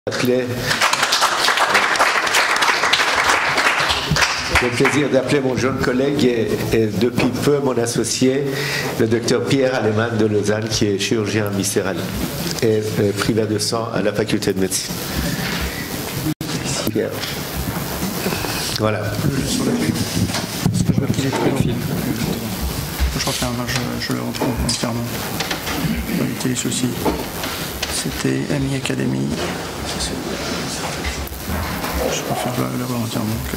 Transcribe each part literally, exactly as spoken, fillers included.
J'ai le plaisir d'appeler mon jeune collègue et, et depuis peu mon associé, le docteur Pierre Alemann de Lausanne, qui est chirurgien viscéral et euh, privé de sang à la faculté de médecine. Pierre. Voilà. Je vois qu'il est très long. Je refais un, je, je le retrouve entièrement. Pour éviter les soucis. C'était M I Academy. Je préfère le voir entièrement. Que...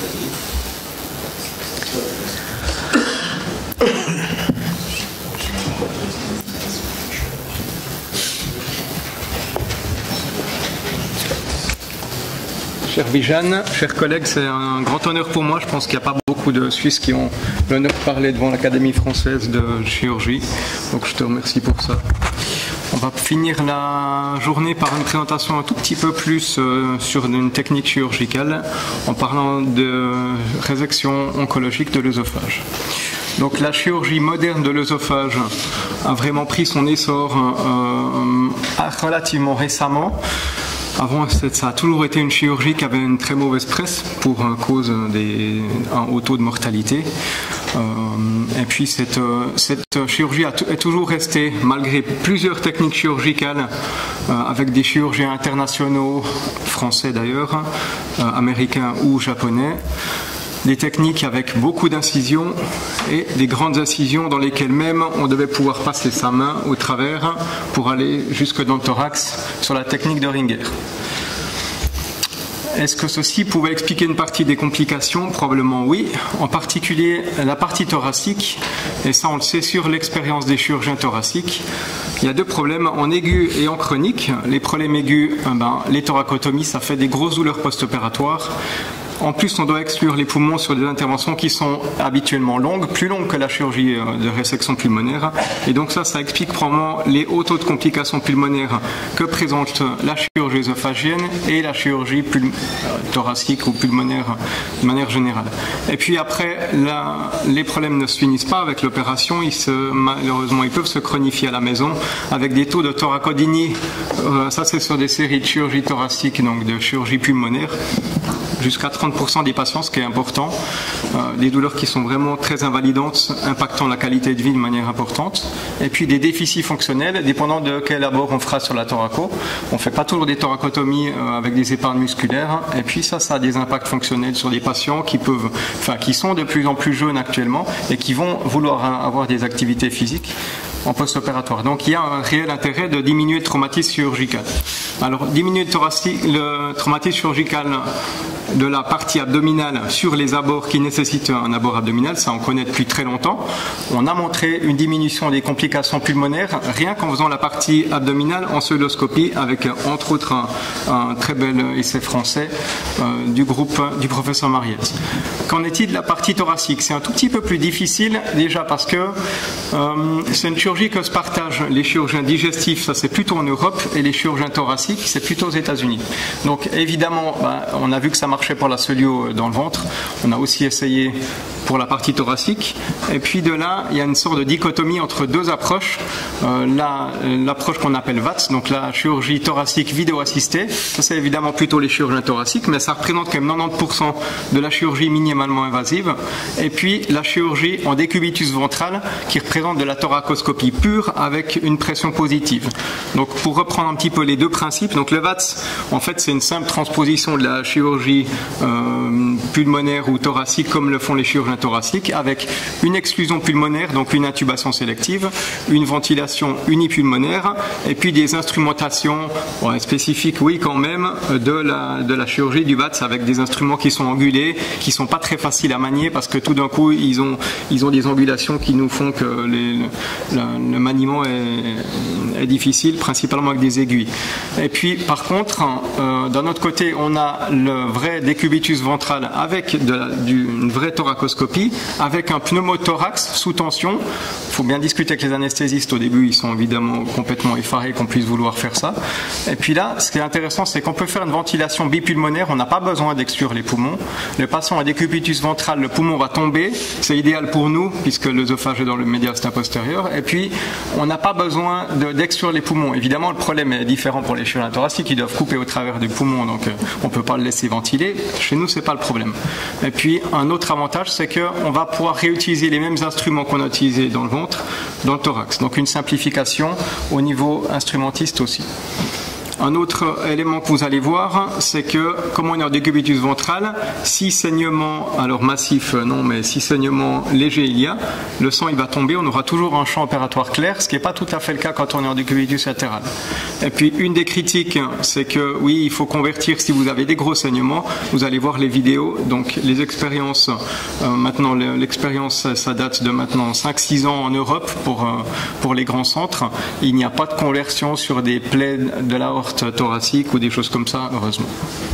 Cher Vijan, chers collègues, c'est un grand honneur pour moi. Je pense qu'il n'y a pas beaucoup de Suisses qui ont l'honneur de parler devant l'Académie française de chirurgie. Donc je te remercie pour ça. On va finir la journée par une présentation un tout petit peu plus euh, sur une technique chirurgicale en parlant de résection oncologique de l'œsophage. Donc la chirurgie moderne de l'œsophage a vraiment pris son essor euh, relativement récemment. Avant, ça a toujours été une chirurgie qui avait une très mauvaise presse pour cause des, un haut taux de mortalité. Euh, et puis cette, cette chirurgie a est toujours restée, malgré plusieurs techniques chirurgicales, euh, avec des chirurgiens internationaux, français d'ailleurs, euh, américains ou japonais, des techniques avec beaucoup d'incisions et des grandes incisions dans lesquelles même on devait pouvoir passer sa main au travers pour aller jusque dans le thorax sur la technique de Ringer. Est-ce que ceci pouvait expliquer une partie des complications? Probablement oui, en particulier la partie thoracique, et ça on le sait sur l'expérience des chirurgiens thoraciques. Il y a deux problèmes, en aigu et en chronique. Les problèmes aigus, ben, les thoracotomies, ça fait des grosses douleurs post-opératoires. En plus, on doit exclure les poumons sur des interventions qui sont habituellement longues, plus longues que la chirurgie de résection pulmonaire. Et donc ça, ça explique probablement les hauts taux de complications pulmonaires que présente la chirurgie œsophagienne et la chirurgie thoracique ou pulmonaire de manière générale. Et puis après, la, les problèmes ne se finissent pas avec l'opération. Ils se, malheureusement, ils peuvent se chronifier à la maison avec des taux de thoracodynie. Euh, ça, c'est sur des séries de chirurgie thoracique, donc de chirurgie pulmonaire, jusqu'à trente pour cent des patients, ce qui est important, euh, des douleurs qui sont vraiment très invalidantes, impactant la qualité de vie de manière importante, et puis des déficits fonctionnels, dépendant de quel abord on fera sur la thoraco. On ne fait pas toujours des thoracotomies euh, avec des épargnes musculaires, et puis ça, ça a des impacts fonctionnels sur des patients qui peuvent, enfin, qui sont de plus en plus jeunes actuellement, et qui vont vouloir avoir des activités physiques en post-opératoire. Donc il y a un réel intérêt de diminuer le traumatisme chirurgical. Alors diminuer le, le traumatisme chirurgical de la partie abdominale sur les abords qui nécessitent un abord abdominal, ça on connaît depuis très longtemps. On a montré une diminution des complications pulmonaires rien qu'en faisant la partie abdominale en pseudoscopie avec entre autres un, un très bel essai français euh, du groupe du professeur Mariette. Qu'en est-il de la partie thoracique? C'est un tout petit peu plus difficile déjà parce que euh, c'est une chirurgie que se partagent les chirurgiens digestifs, ça c'est plutôt en Europe, et les chirurgiens thoraciques, c'est plutôt aux États-Unis. Donc évidemment, ben, on a vu que ça marchait pour la solio dans le ventre, on a aussi essayé pour la partie thoracique, et puis de là, il y a une sorte de dichotomie entre deux approches. Euh, la, l'approche qu'on appelle V A T S, donc la chirurgie thoracique vidéo-assistée, ça c'est évidemment plutôt les chirurgiens thoraciques, mais ça représente quand même quatre-vingt-dix pour cent de la chirurgie minimalement invasive, et puis la chirurgie en décubitus ventral, qui représente de la thoracoscopie pure avec une pression positive. Donc pour reprendre un petit peu les deux principes, donc le V A T S, en fait c'est une simple transposition de la chirurgie euh, pulmonaire ou thoracique comme le font les chirurgiens thoracique, avec une exclusion pulmonaire, donc une intubation sélective, une ventilation unipulmonaire, et puis des instrumentations ouais, spécifiques, oui quand même, de la, de la chirurgie du V A T S, avec des instruments qui sont angulés, qui sont pas très faciles à manier, parce que tout d'un coup, ils ont, ils ont des angulations qui nous font que les, le, le maniement est, est difficile, principalement avec des aiguilles. Et puis, par contre, euh, d'un autre côté, on a le vrai vrai décubitus ventral avec de la, du, une vraie thoracoscopie, avec un pneumothorax sous tension. Il faut bien discuter avec les anesthésistes au début, ils sont évidemment complètement effarés qu'on puisse vouloir faire ça. Et puis là, ce qui est intéressant, c'est qu'on peut faire une ventilation bipulmonaire, on n'a pas besoin d'exclure les poumons. Le patient a décubitus ventral, le poumon va tomber, c'est idéal pour nous, puisque l'œsophage est dans le médiastin postérieur, et puis on n'a pas besoin d'exclure les poumons. Évidemment, le problème est différent pour les chirurgiens thoraciques, ils doivent couper au travers du poumon, donc on ne peut pas le laisser ventiler. Chez nous, ce n'est pas le problème. Et puis, un autre avantage, c'est qu'on va pouvoir réutiliser les mêmes instruments qu'on a utilisés dans le ventre, dans le thorax. Donc, une simplification au niveau instrumentiste aussi. Un autre élément que vous allez voir, c'est que, comme on est en décubitus ventral, si saignement, alors massif non, mais si saignement léger il y a, le sang il va tomber, on aura toujours un champ opératoire clair, ce qui n'est pas tout à fait le cas quand on est en décubitus latéral. Et puis une des critiques, c'est que oui, il faut convertir si vous avez des gros saignements, vous allez voir les vidéos, donc les expériences, euh, maintenant l'expérience ça date de maintenant cinq six ans en Europe pour, euh, pour les grands centres, il n'y a pas de conversion sur des plaies de la thoracique ou des choses comme ça, heureusement.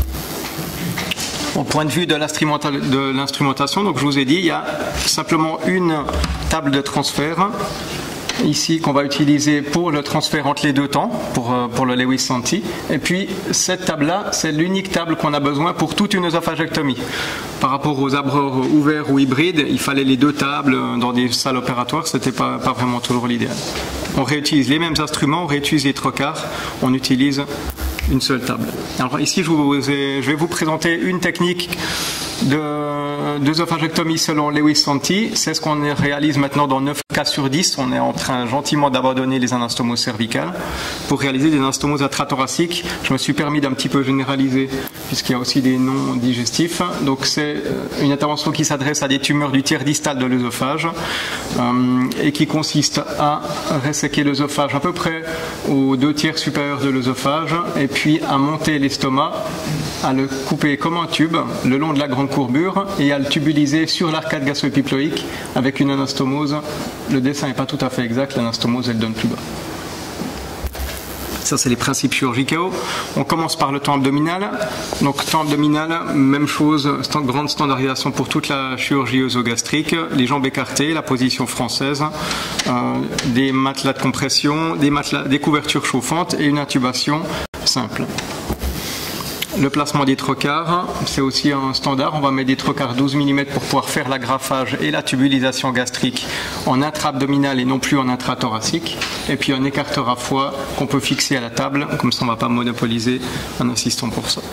Au point de vue de l'instrumentation, donc je vous ai dit, il y a simplement une table de transfert ici qu'on va utiliser pour le transfert entre les deux temps, pour, pour le Lewis Santi. Et puis cette table-là, c'est l'unique table qu'on a besoin pour toute une œsophagectomie. Par rapport aux abreurs ouverts ou hybrides, il fallait les deux tables dans des salles opératoires, ce n'était pas, pas vraiment toujours l'idéal. On réutilise les mêmes instruments, on réutilise les trocars, on utilise une seule table. Alors ici, je, vous ai, je vais vous présenter une technique d'œsophagectomie selon Lewis Santi. C'est ce qu'on réalise maintenant dans neuf cas sur dix. On est en train gentiment d'abandonner les anastomoses cervicales pour réaliser des anastomoses intrathoraciques. Je me suis permis d'un petit peu généraliser puisqu'il y a aussi des noms digestifs. Donc c'est une intervention qui s'adresse à des tumeurs du tiers distal de l'œsophage euh, et qui consiste à resséquer l'œsophage à peu près aux deux tiers supérieurs de l'œsophage et puis à monter l'estomac, à le couper comme un tube le long de la grande courbure et à le tubuliser sur l'arcade gastro-épiploïque avec une anastomose. Le dessin n'est pas tout à fait exact, l'anastomose elle donne plus bas. Ça, c'est les principes chirurgicaux. On commence par le temps abdominal. Donc, temps abdominal, même chose, stand, grande standardisation pour toute la chirurgie œsogastrique. Les jambes écartées, la position française, euh, des matelas de compression, des, matelas, des couvertures chauffantes et une intubation simple. Le placement des trocars, c'est aussi un standard. On va mettre des trocars douze millimètres pour pouvoir faire l'agrafage et la tubulisation gastrique en intra-abdominal et non plus en intrathoracique. Et puis un écarteur à foie qu'on peut fixer à la table. Comme ça, on ne va pas monopoliser en insistant pour ça.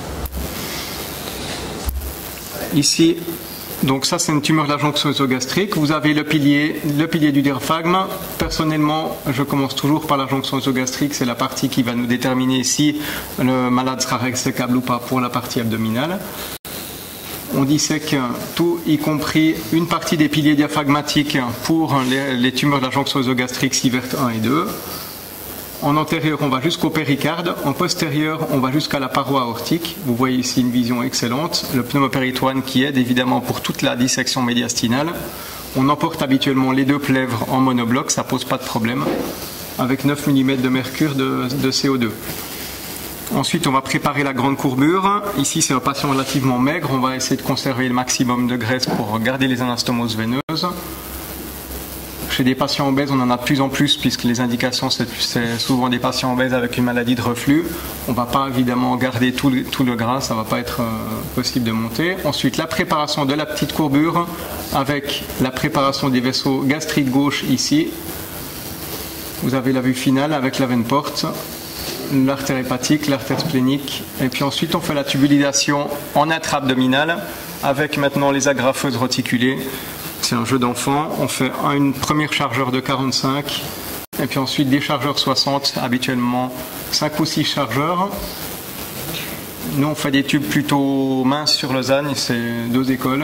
Ici, donc ça, c'est une tumeur de la jonction œsogastrique. Vous avez le pilier, le pilier du diaphragme. Personnellement, je commence toujours par la jonction œsogastrique. C'est la partie qui va nous déterminer si le malade sera ressécable ou pas pour la partie abdominale. On dissèque tout, y compris une partie des piliers diaphragmatiques pour les, les tumeurs de la jonction œsogastrique Sievert un et deux. En antérieur, on va jusqu'au péricarde. En postérieur, on va jusqu'à la paroi aortique. Vous voyez ici une vision excellente. Le pneumopéritoine qui aide évidemment pour toute la dissection médiastinale. On emporte habituellement les deux plèvres en monobloc, ça ne pose pas de problème, avec neuf millimètres de mercure de, de C O deux. Ensuite, on va préparer la grande courbure. Ici, c'est un patient relativement maigre. On va essayer de conserver le maximum de graisse pour garder les anastomoses veineuses. Chez des patients obèses, on en a de plus en plus puisque les indications, c'est souvent des patients obèses avec une maladie de reflux. On ne va pas évidemment garder tout le, tout le gras, ça ne va pas être euh, possible de monter. Ensuite, la préparation de la petite courbure avec la préparation des vaisseaux gastriques gauche ici. Vous avez la vue finale avec la veine porte, l'artère hépatique, l'artère splénique. Et puis ensuite, on fait la tubulisation en intra-abdominale avec maintenant les agrafeuses reticulées. C'est un jeu d'enfant. On fait une première chargeur de quarante-cinq et puis ensuite des chargeurs soixante, habituellement cinq ou six chargeurs. Nous, on fait des tubes plutôt minces sur Lausanne, c'est deux écoles.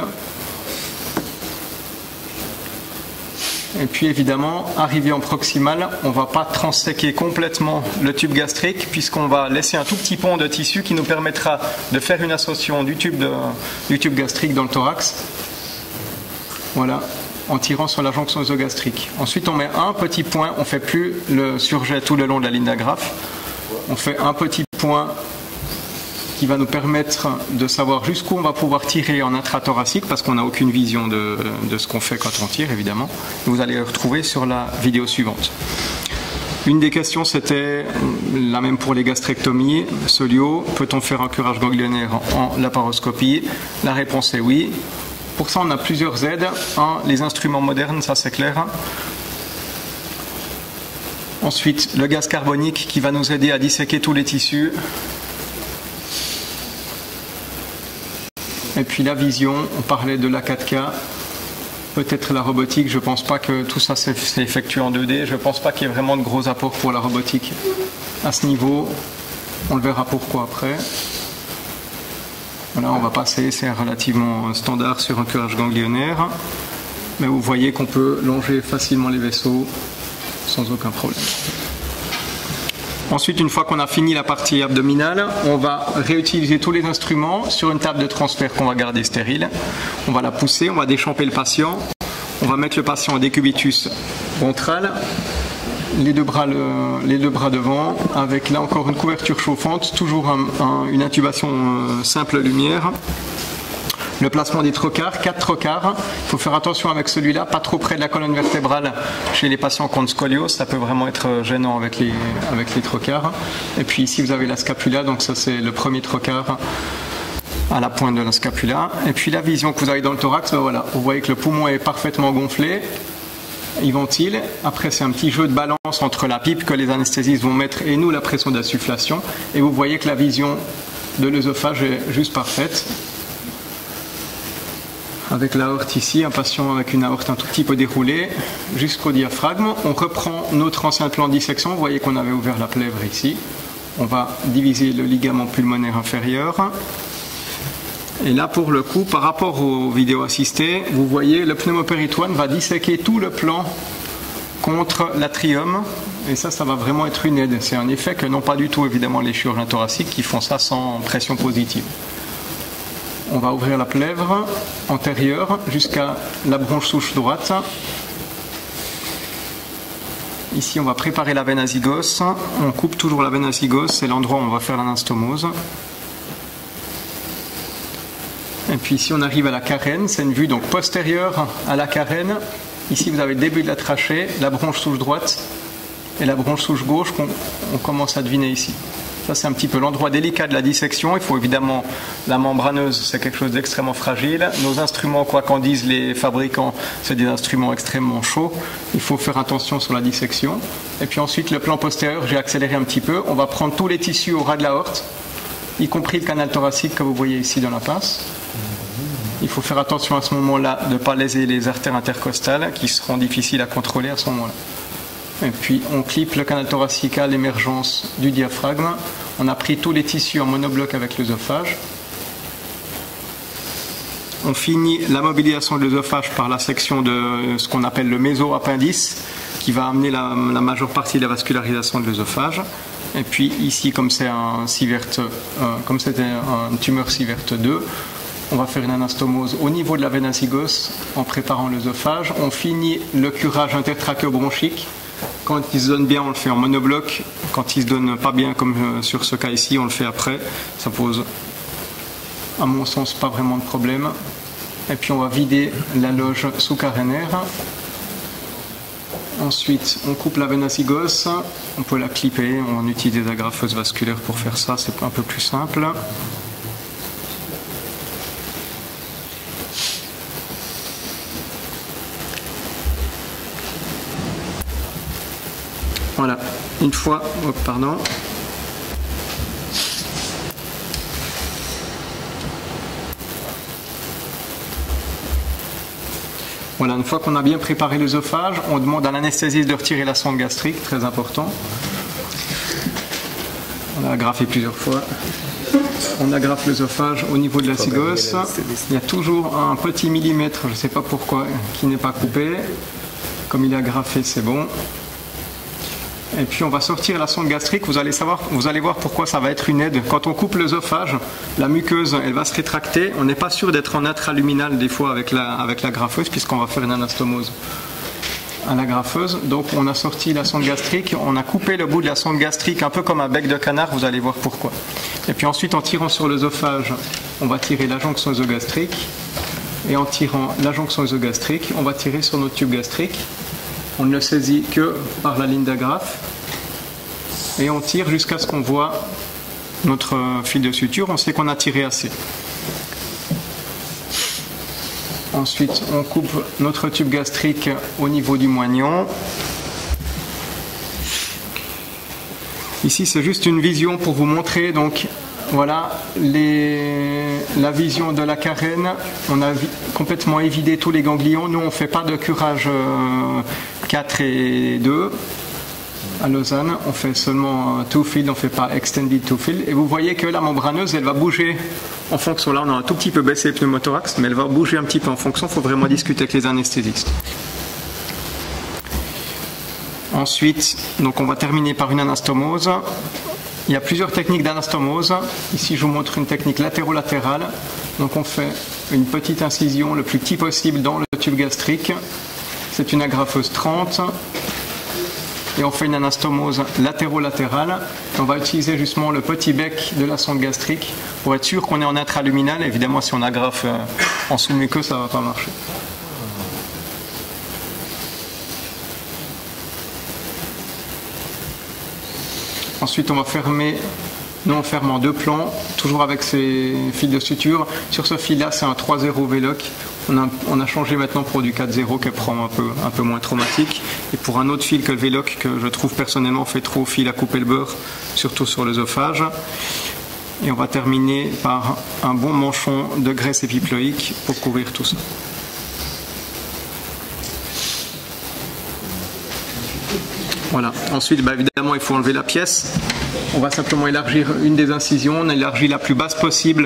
Et puis évidemment, arrivé en proximal, on ne va pas transséquer complètement le tube gastrique puisqu'on va laisser un tout petit pont de tissu qui nous permettra de faire une association du tube, de, du tube gastrique dans le thorax. Voilà, en tirant sur la jonction œsogastrique. Ensuite, on met un petit point, on ne fait plus le surjet tout le long de la ligne d'agrafe. On fait un petit point qui va nous permettre de savoir jusqu'où on va pouvoir tirer en intrathoracique, parce qu'on n'a aucune vision de, de ce qu'on fait quand on tire, évidemment. Vous allez le retrouver sur la vidéo suivante. Une des questions, c'était la même pour les gastrectomies. Solio, peut-on faire un curage ganglionnaire en laparoscopie? La réponse est oui. Pour ça, on a plusieurs aides. Un, les instruments modernes, ça c'est clair. Ensuite, le gaz carbonique qui va nous aider à disséquer tous les tissus. Et puis la vision, on parlait de la quatre K. Peut-être la robotique, je ne pense pas que tout ça s'est effectué en deux D. Je ne pense pas qu'il y ait vraiment de gros apports pour la robotique à ce niveau. On le verra pourquoi après. Voilà, on va passer, c'est relativement standard sur un curage ganglionnaire. Mais vous voyez qu'on peut longer facilement les vaisseaux sans aucun problème. Ensuite, une fois qu'on a fini la partie abdominale, on va réutiliser tous les instruments sur une table de transfert qu'on va garder stérile. On va la pousser, on va déchamper le patient. On va mettre le patient en décubitus ventral, les deux bras, le, les deux bras devant, avec là encore une couverture chauffante, toujours un, un, une intubation euh, simple lumière. Le placement des trocars, quatre trocars. Il faut faire attention avec celui-là, pas trop près de la colonne vertébrale chez les patients qui ont de scoliose. Ça peut vraiment être gênant avec les, avec les trocars. Et puis ici, vous avez la scapula. Donc ça, c'est le premier trocar à la pointe de la scapula. Et puis la vision que vous avez dans le thorax, ben voilà, vous voyez que le poumon est parfaitement gonflé. Il ventile. Après, c'est un petit jeu de balance entre la pipe que les anesthésistes vont mettre et nous, la pression d'insufflation. Et vous voyez que la vision de l'œsophage est juste parfaite. Avec l'aorte ici, un patient avec une aorte un tout petit peu déroulée jusqu'au diaphragme. On reprend notre ancien plan de dissection. Vous voyez qu'on avait ouvert la plèvre ici. On va diviser le ligament pulmonaire inférieur. Et là, pour le coup, par rapport aux vidéos assistées, vous voyez, le pneumopéritoine va disséquer tout le plan contre l'atrium. Et ça, ça va vraiment être une aide. C'est un effet que n'ont pas du tout, évidemment, les chirurgiens thoraciques qui font ça sans pression positive. On va ouvrir la plèvre antérieure jusqu'à la bronche souche droite. Ici, on va préparer la veine azygos. On coupe toujours la veine azygos, c'est l'endroit où on va faire l'anastomose. Et puis ici, on arrive à la carène. C'est une vue donc postérieure à la carène. Ici, vous avez le début de la trachée, la bronche souche droite et la bronche souche gauche qu'on on commence à deviner ici. Ça, c'est un petit peu l'endroit délicat de la dissection. Il faut évidemment, la membraneuse, c'est quelque chose d'extrêmement fragile. Nos instruments, quoi qu'en disent les fabricants, c'est des instruments extrêmement chauds. Il faut faire attention sur la dissection. Et puis ensuite, le plan postérieur, j'ai accéléré un petit peu. On va prendre tous les tissus au ras de l'aorte, y compris le canal thoracique que vous voyez ici dans la pince. Il faut faire attention à ce moment-là de ne pas léser les artères intercostales qui seront difficiles à contrôler à ce moment-là. Et puis on clipe le canal thoracique à l'émergence du diaphragme. On a pris tous les tissus en monobloc avec l'œsophage. On finit la mobilisation de l'œsophage par la section de ce qu'on appelle le méso-appendice, qui va amener la, la majeure partie de la vascularisation de l'œsophage. Et puis ici, comme c'est un Sievert, euh, comme c'était un tumeur Sievert deux, on va faire une anastomose au niveau de la veine azygos en préparant l'œsophage. On finit le curage intertrachéobronchique. Quand il se donne bien, on le fait en monobloc. Quand il se donne pas bien, comme sur ce cas ici, on le fait après. Ça pose, à mon sens, pas vraiment de problème. Et puis on va vider la loge sous-carénaire. Ensuite, on coupe la veine azygos. On peut la clipper. On utilise des agrafeuses vasculaires pour faire ça. C'est un peu plus simple. Voilà, une fois, oh, pardon. Voilà, une fois qu'on a bien préparé l'œsophage, on demande à l'anesthésiste de retirer la sonde gastrique, très important. On a agrafé plusieurs fois. On agrafe l'œsophage au niveau de la zygos. Il y a toujours un petit millimètre, je ne sais pas pourquoi, qui n'est pas coupé. Comme il est agrafé, c'est bon. Et puis on va sortir la sonde gastrique, vous allez savoir, vous allez voir pourquoi ça va être une aide. Quand on coupe l'œsophage, la muqueuse, elle va se rétracter. On n'est pas sûr d'être en intraluminal des fois avec la, avec la graffeuse puisqu'on va faire une anastomose. à la graffeuse. Donc on a sorti la sonde gastrique, on a coupé le bout de la sonde gastrique un peu comme un bec de canard, vous allez voir pourquoi. Et puis ensuite en tirant sur l'œsophage, on va tirer la jonction œsogastrique. Et en tirant la jonction œsogastrique, on va tirer sur notre tube gastrique. On ne le saisit que par la ligne d'agrafe. Et on tire jusqu'à ce qu'on voit notre fil de suture. On sait qu'on a tiré assez. Ensuite, on coupe notre tube gastrique au niveau du moignon. Ici, c'est juste une vision pour vous montrer. Donc, voilà les, la vision de la carène. On a vi, complètement évidé tous les ganglions. Nous, on ne fait pas de curage euh, quatre et deux. À Lausanne, on fait seulement two field, on ne fait pas extended two field. Et vous voyez que la membraneuse, elle va bouger en fonction. Là, on a un tout petit peu baissé le pneumothorax, mais elle va bouger un petit peu en fonction. Il faut vraiment discuter avec les anesthésistes. Ensuite, donc on va terminer par une anastomose. Il y a plusieurs techniques d'anastomose. Ici, je vous montre une technique latéro-latérale. Donc, on fait une petite incision le plus petit possible dans le tube gastrique. C'est une agrafeuse trente. Et on fait une anastomose latéro-latérale. On va utiliser justement le petit bec de la sonde gastrique pour être sûr qu'on est en intraluminal. Évidemment, si on agrafe en sous-muqueux, ça ne va pas marcher. Ensuite, on va fermer. Nous, on ferme en deux plans, toujours avec ces fils de suture. Sur ce fil-là, c'est un trois zéro V-Lock. On a, on a changé maintenant pour du quatre zéro qui prend un peu, un peu moins traumatique. Et pour un autre fil que le V-Lock, que je trouve personnellement fait trop fil à couper le beurre, surtout sur l'œsophage. Et on va terminer par un bon manchon de graisse épiploïque pour couvrir tout ça. Voilà. Ensuite, bah, évidemment, il faut enlever la pièce. On va simplement élargir une des incisions. On élargit la plus basse possible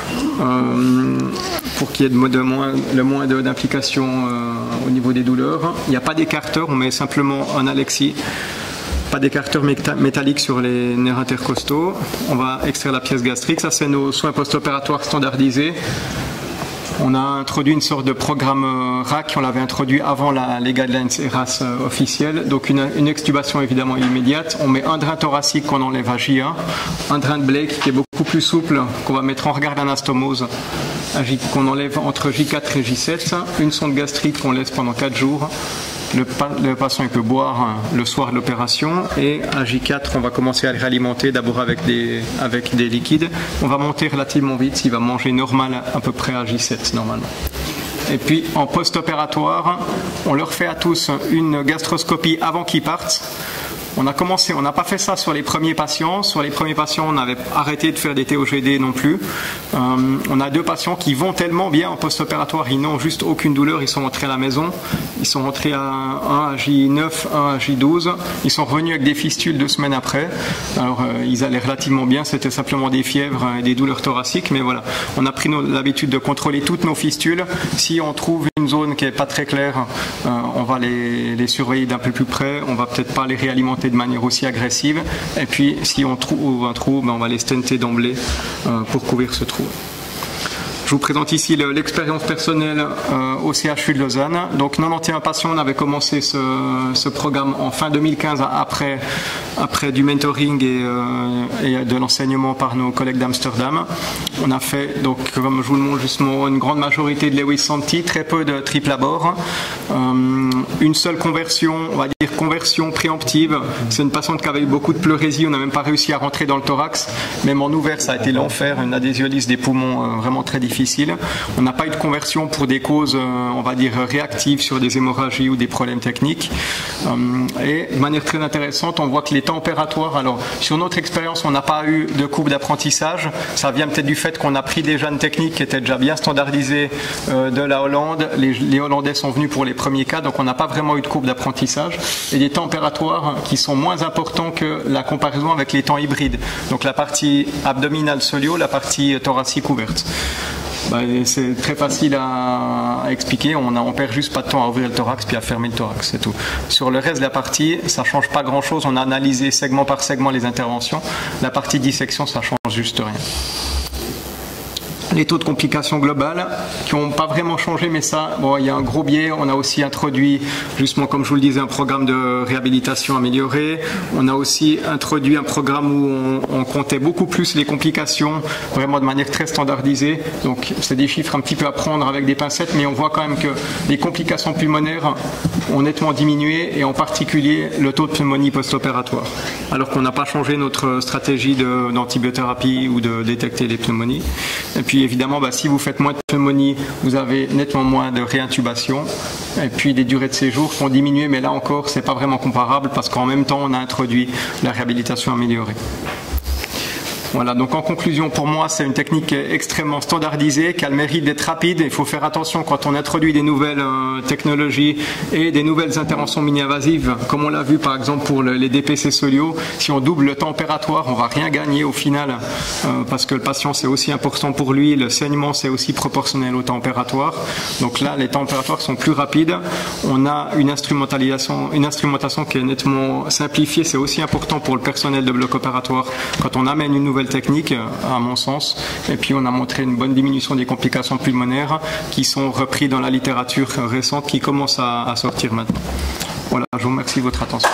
euh, pour qu'il y ait de, de moins, le moins d'implications euh, au niveau des douleurs. Il n'y a pas d'écarteur, on met simplement un Alexis. Pas d'écarteur métallique sur les nerfs intercostaux. On va extraire la pièce gastrique. Ça, c'est nos soins post-opératoires standardisés. On a introduit une sorte de programme R A C, on l'avait introduit avant la, les guidelines E R A S euh, officielles. Donc une, une extubation évidemment immédiate. On met un drain thoracique qu'on enlève à J un, un drain de Blake qui est beaucoup plus souple, qu'on va mettre en regard d'anastomose, qu'on enlève entre J quatre et J sept, une sonde gastrique qu'on laisse pendant quatre jours. Le, le patient il peut boire hein, le soir de l'opération et à J quatre on va commencer à le réalimenter d'abord avec des, avec des liquides. On va monter relativement vite, s'il va manger normal à peu près à J sept normalement. Et puis en post-opératoire, on leur fait à tous une gastroscopie avant qu'ils partent. On a commencé, on n'a pas fait ça sur les premiers patients. Sur les premiers patients, on avait arrêté de faire des T O G D non plus. Euh, on a deux patients qui vont tellement bien en post-opératoire, ils n'ont juste aucune douleur, ils sont rentrés à la maison. Ils sont rentrés à un à J neuf, un à J douze. Ils sont revenus avec des fistules deux semaines après. Alors, euh, ils allaient relativement bien, c'était simplement des fièvres et des douleurs thoraciques. Mais voilà, on a pris l'habitude de contrôler toutes nos fistules. Si on trouve une zone qui n'est pas très claire, euh, on va les, les surveiller d'un peu plus près. On va peut-être pas les réalimenter de manière aussi agressive. Et puis, si on trouve un trou, ben on va les stenter d'emblée euh, pour couvrir ce trou. Je vous présente ici l'expérience personnelle euh, au C H U de Lausanne. Donc quatre-vingt-onze patients, on avait commencé ce, ce programme en fin deux mille quinze après, après du mentoring et, euh, et de l'enseignement par nos collègues d'Amsterdam. On a fait, donc, comme je vous le montre justement, une grande majorité de Lewis Santi, très peu de triple abord. Euh, une seule conversion, on va dire conversion préemptive. C'est une patiente qui avait eu beaucoup de pleurésie, on n'a même pas réussi à rentrer dans le thorax. Même en ouvert, ça a été l'enfer, une adhésiolyse des poumons euh, vraiment très difficile. Difficile. On n'a pas eu de conversion pour des causes, on va dire, réactives sur des hémorragies ou des problèmes techniques. Et de manière très intéressante, on voit que les temps opératoires, alors sur notre expérience, on n'a pas eu de courbe d'apprentissage. Ça vient peut-être du fait qu'on a pris déjà une technique qui était déjà bien standardisée de la Hollande. Les, les Hollandais sont venus pour les premiers cas, donc on n'a pas vraiment eu de courbe d'apprentissage. Et des temps opératoires qui sont moins importants que la comparaison avec les temps hybrides. Donc la partie abdominale solio, la partie thoracique ouverte. Bah, c'est très facile à, à expliquer, on, a, on perd juste pas de temps à ouvrir le thorax puis à fermer le thorax, c'est tout. Sur le reste de la partie, ça change pas grand chose, on a analysé segment par segment les interventions, la partie dissection ça change juste rien. les taux de complications globales qui n'ont pas vraiment changé, mais ça, bon, il y a un gros biais. On a aussi introduit, justement, comme je vous le disais, un programme de réhabilitation amélioré. On a aussi introduit un programme où on, on comptait beaucoup plus les complications, vraiment de manière très standardisée. Donc, c'est des chiffres un petit peu à prendre avec des pincettes, mais on voit quand même que les complications pulmonaires ont nettement diminué, et en particulier le taux de pneumonie post-opératoire, alors qu'on n'a pas changé notre stratégie d'antibiothérapie ou de détecter les pneumonies. Et puis évidemment, bah, si vous faites moins de pneumonie, vous avez nettement moins de réintubation. Et puis les durées de séjour sont diminuées, mais là encore, ce n'est pas vraiment comparable parce qu'en même temps, on a introduit la réhabilitation améliorée. Voilà, donc en conclusion, pour moi, c'est une technique extrêmement standardisée qui a le mérite d'être rapide. Il faut faire attention quand on introduit des nouvelles euh, technologies et des nouvelles interventions mini-invasives, comme on l'a vu par exemple pour le, les D P C Solio. Si on double le temps opératoire, on ne va rien gagner au final, euh, parce que le patient, c'est aussi important pour lui. Le saignement, c'est aussi proportionnel au temps opératoire. Donc là, les temps opératoires sont plus rapides. On a une instrumentalisation, une instrumentation qui est nettement simplifiée. C'est aussi important pour le personnel de bloc opératoire quand on amène une nouvelle technique, à mon sens. Et puis on a montré une bonne diminution des complications pulmonaires qui sont reprises dans la littérature récente qui commence à, à sortir maintenant. Voilà, je vous remercie de votre attention.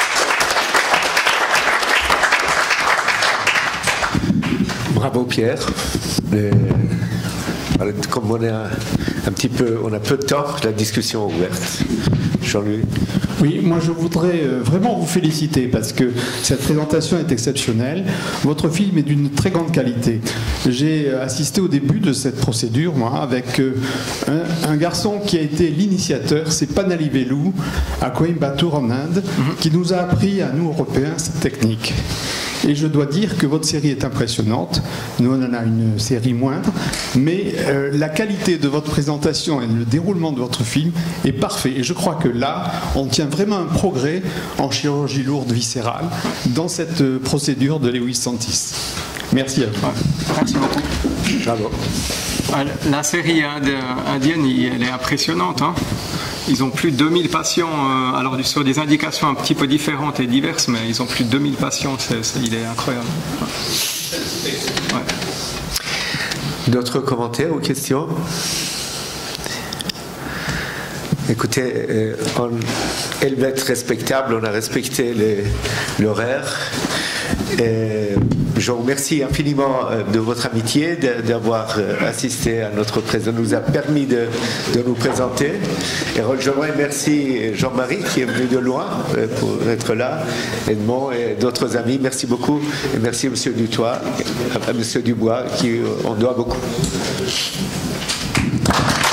Bravo Pierre. Et, comme on, est un, un petit peu, on a peu de temps, la discussion est ouverte. Jean-Louis. Oui, moi je voudrais vraiment vous féliciter parce que cette présentation est exceptionnelle. Votre film est d'une très grande qualité. J'ai assisté au début de cette procédure, moi, avec un, un garçon qui a été l'initiateur, c'est Panali Velou, à Coimbatore en Inde, qui nous a appris à nous Européens cette technique. Et je dois dire que votre série est impressionnante. Nous, on en a une série moindre. Mais euh, la qualité de votre présentation et le déroulement de votre film est parfait. Et je crois que là, on tient vraiment un progrès en chirurgie lourde viscérale dans cette euh, procédure de Lewis Santis. Merci à vous. Merci beaucoup. Bravo. La série indienne, elle est impressionnante, hein. Ils ont plus de deux mille patients, euh, alors sur des indications un petit peu différentes et diverses, mais ils ont plus de deux mille patients, c'est, c'est, il est incroyable. Ouais. Ouais. D'autres commentaires ou questions? Écoutez, euh, on, elle va être respectable, on a respecté les, l'horaire. Et je vous remercie infiniment de votre amitié, d'avoir assisté à notre présentation, nous a permis de, de nous présenter. Et je remercie Jean-Marie qui est venu de loin pour être là, Edmond et d'autres amis. Merci beaucoup. Et merci à M. Dutoit, à M. Dubois, qui on doit beaucoup.